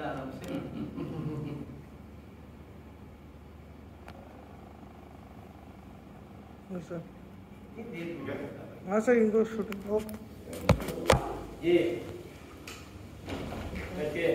आराम से। सर हाँ सर, इनको शूटिंग ये करके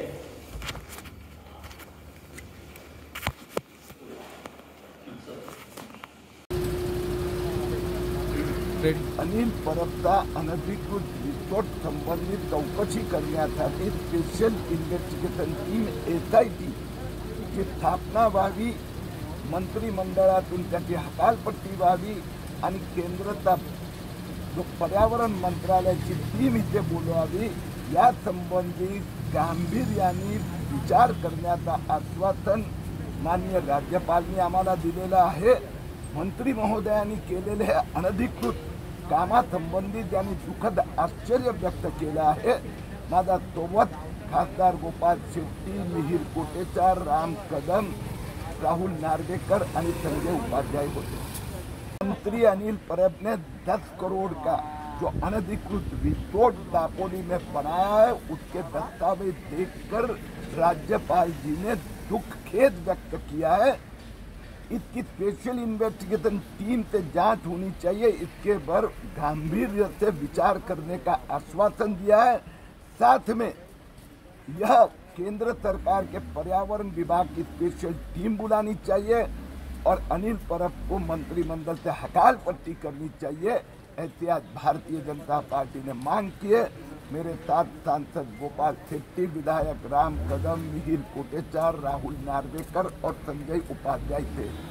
अनिल परबचा अनधिकृत रिसोर्ट संबंधित चौकशी करण्यासाठी स्पेशल इन्व्हेस्टिगेशन टीम SIT ची स्थापना व्हावी, मंत्रिमंडळातून त्याची हकालपट्टी व्हावी आणि केंद्राचा जो पर्यावरण मंत्रालयाची टीम इथे बोलवावी, या संबंधी गांभीर्याने विचार करण्याचा आश्वासन माननीय राज्यपालांनी आम्हाला दिलेलं आहे। मंत्री महोदयांनी केलेले अनधिकृत कामासंबंधी त्यांनी दुःखद आश्चर्य व्यक्त केलं आहे। माझा सोबत खासदार गोपाल शेट्टी, मिहिर कोटेचा, राम कदम, राहुल नार्वेकर आणि संजय उपाध्याय होते। मंत्री अनिल परब ने 10 करोड़ का जो अनधिकृत रिसोर्ट दापोली में बनाया है, उसके दस्तावेज देखकर राज्यपाल जी ने दुख खेद व्यक्त किया है। इसकी स्पेशल इन्वेस्टिगेशन टीम से जांच होनी चाहिए, इसके पर गंभीर से विचार करने का आश्वासन दिया है। साथ में यह केंद्र सरकार के पर्यावरण विभाग की स्पेशल टीम बुलानी चाहिए और अनिल परब को मंत्रिमंडल से हकालपट्टी करनी चाहिए, ऐसी आज भारतीय जनता पार्टी ने मांग की है। मेरे साथ सांसद गोपाल शेट्टी, विधायक राम कदम, मिहिर कोटेचा, राहुल नार्वेकर और संजय उपाध्याय थे।